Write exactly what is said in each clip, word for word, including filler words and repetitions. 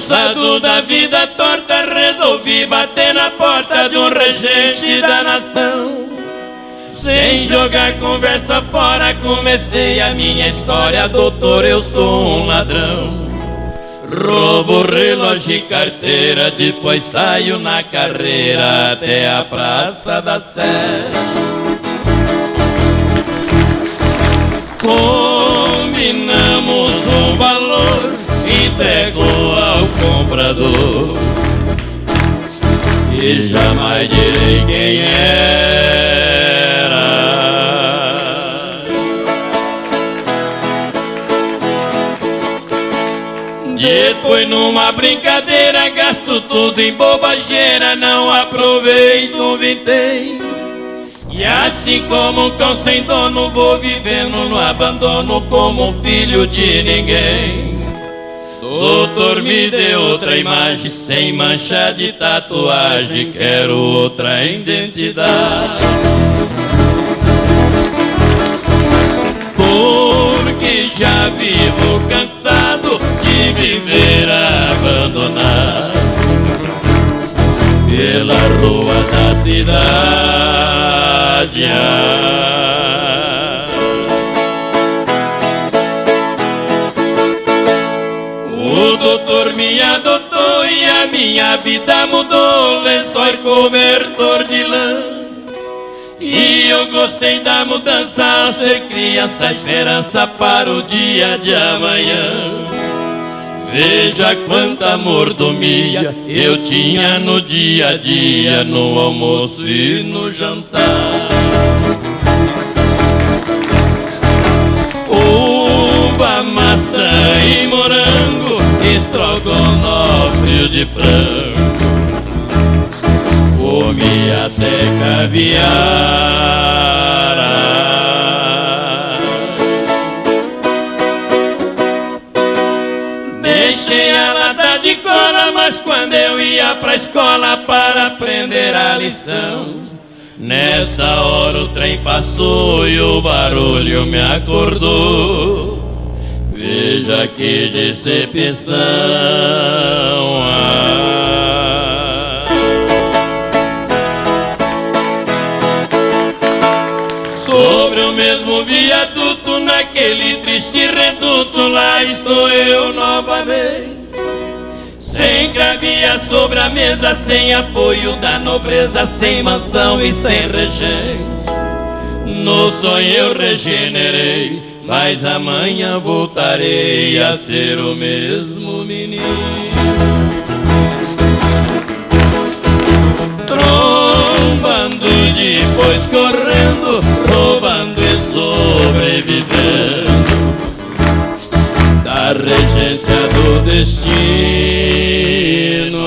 Cansado da vida torta, resolvi bater na porta de um regente da nação. Sem jogar conversa fora, comecei a minha história. Doutor, eu sou um ladrão. Roubo relógio e carteira, depois saio na carreira até a Praça da Sé. Combinamos um valor, entrego ao comprador, e jamais direi quem era. Depois numa brincadeira gasto tudo em bobageira, não aproveito um vintém. E assim como um cão sem dono, vou vivendo no abandono como um filho de ninguém. Doutor, me dê outra imagem, sem mancha de tatuagem, quero outra identidade. Porque já vivo cansado de viver abandonado pela rua da cidade. O doutor me adotou e a minha vida mudou, lençóis cobertor de lã. E eu gostei da mudança ao ser criança, esperança para o dia de amanhã. Veja quanta mordomia eu tinha no dia a dia, no almoço e no jantar. Uva, maçã e morango, estrogonofe de frango, comi até caviar. Deixei a lata de cola, mas quando eu ia pra escola para aprender a lição, nessa hora o trem passou e o barulho me acordou. Veja que decepção. Ah. Sobre o mesmo viaduto, naquele triste reduto, lá estou eu novamente. Sem gravia sobre a mesa, sem apoio da nobreza, sem mansão e sem regente. No sonho eu regenerei, mas amanhã voltarei a ser o mesmo menino. Trombando, depois correndo, roubando e sobrevivendo da regência do destino.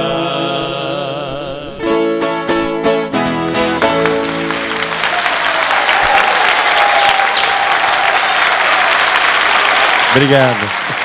Obrigado.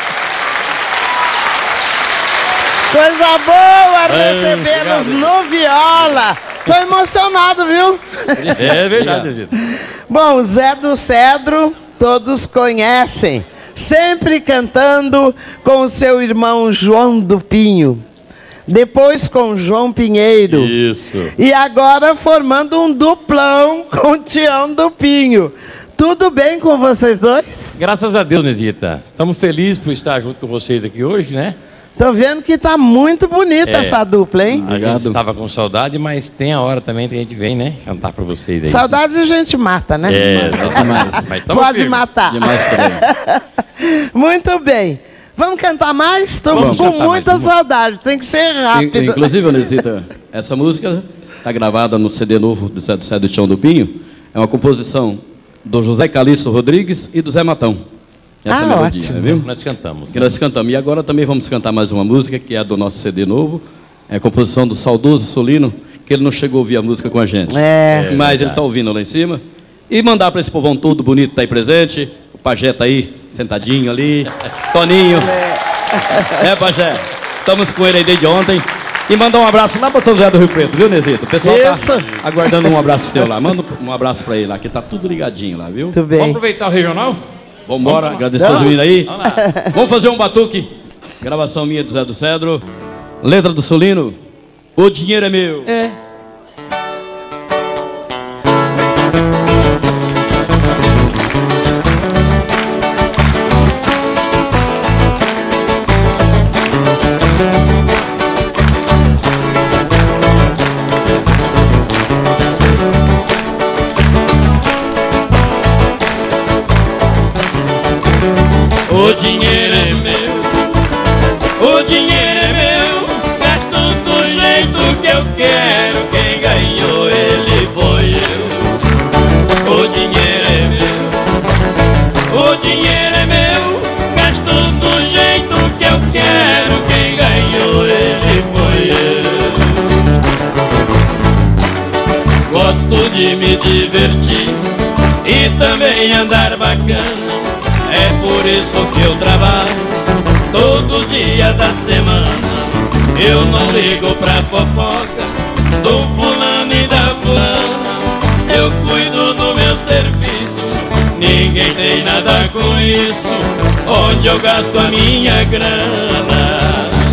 Coisa boa recebê-los no viola. Tô emocionado, viu? É verdade, Zito. Bom, Zé do Cedro, todos conhecem. Sempre cantando com o seu irmão João do Pinho. Depois com João Pinheiro. Isso. E agora formando um duplão com Tião do Pinho. Tudo bem com vocês dois? Graças a Deus, Nezita. Estamos felizes por estar junto com vocês aqui hoje, né? Tô vendo que tá muito bonita é, essa dupla, hein? A gente estava com saudade, mas tem a hora também que a gente vem, né? Cantar para vocês aí. Saudade a gente mata, né? É, demais. Mas pode firme. Matar. Demais muito bem. Vamos cantar mais? Estou com muita mais. saudade, tem que ser rápido. Inclusive, Nezita, essa música está gravada no C D novo do Zé do Cedro e Tião do Pinho. É uma composição do José Calixto Rodrigues e do Zé Matão. Essa ah, melodia, ótimo. Viu? Nós cantamos. Que nós cantamos. E agora também vamos cantar mais uma música, que é do nosso C D novo. É a composição do saudoso Solino, que ele não chegou a ouvir a música com a gente. É. Mas verdade. Ele está ouvindo lá em cima. E mandar para esse povão todo bonito que está aí presente. O Pajé está aí, sentadinho ali. Toninho. É, é Pajé. Estamos com ele aí desde ontem. E mandar um abraço lá para São José do Rio Preto, viu, Nezita? O pessoal está aguardando um abraço teu lá. Manda um abraço para ele lá, que tá tudo ligadinho lá, viu? Muito bem. Vamos aproveitar o regional? Vamos embora, agradecer os meninos aí. Vamos, Vamos fazer um batuque Gravação minha do Zé do Cedro. Letra do Solino. O dinheiro é meu. É. O dinheiro é meu, o dinheiro é meu, gasto do jeito que eu quero, quem ganhou ele foi eu. O dinheiro é meu, o dinheiro é meu, gasto do jeito que eu quero, quem ganhou ele foi eu. Gosto de me divertir e também andar bacana. É por isso que eu trabalho todos os dias da semana. Eu não ligo pra fofoca do fulano e da fulana. Eu cuido do meu serviço, ninguém tem nada com isso. Onde eu gasto a minha grana.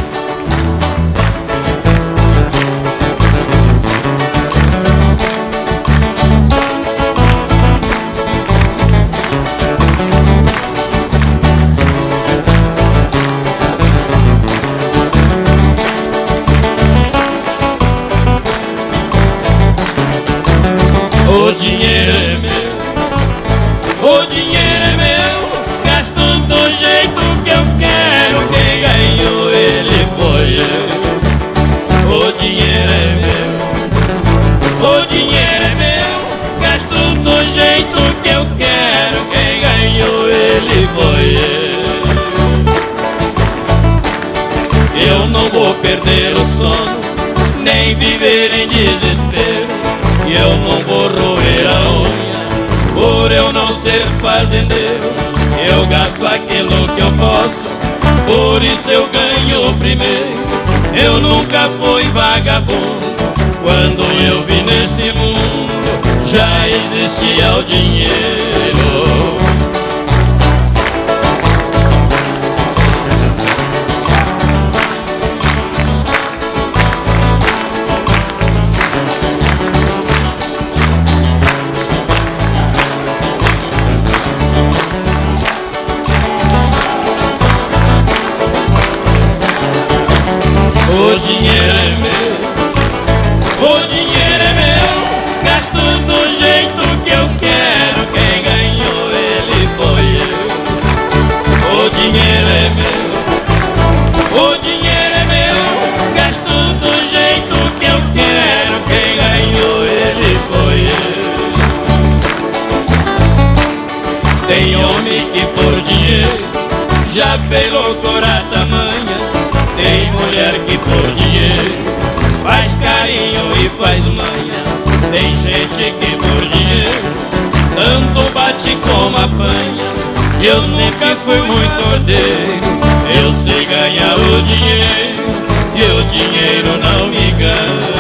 O dinheiro é meu, o dinheiro é meu, gasto do jeito que eu quero, quem ganhou ele foi eu. O dinheiro é meu, o dinheiro é meu, gasto do jeito que eu quero, quem ganhou ele foi eu. Eu não vou perder o sono, nem viver em desespero. E eu não vou roer a unha por eu não ser fazendeiro. Eu gasto aquilo que eu posso, por isso eu ganho primeiro. Eu nunca fui vagabundo, quando eu vim nesse mundo já existia o dinheiro. O dinheiro é meu, o dinheiro é meu, gasto do jeito que eu quero, quem ganhou ele foi eu. O dinheiro é meu, o dinheiro é meu, gasto do jeito que eu quero, quem ganhou ele foi eu. Tem homem que por dinheiro já fez loucura tamanha. Tem mulher que por dinheiro faz carinho e faz manha. Tem gente que por dinheiro tanto bate como apanha. Eu nunca fui muito ordeiro, eu sei ganhar o dinheiro e o dinheiro não me engana.